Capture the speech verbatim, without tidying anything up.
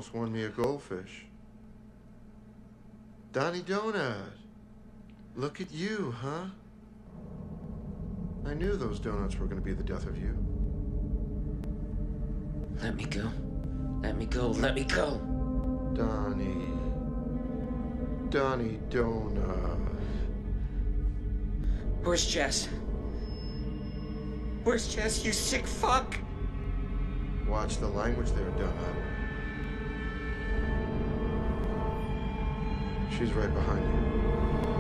almost won me a goldfish. Donnie Donut. Look at you, huh? I knew those donuts were going to be the death of you. Let me go. Let me go. Let me go. Donnie. Donnie Donut. Where's Jess? Where's Jess, you sick fuck? Watch the language there, Donut. She's right behind you.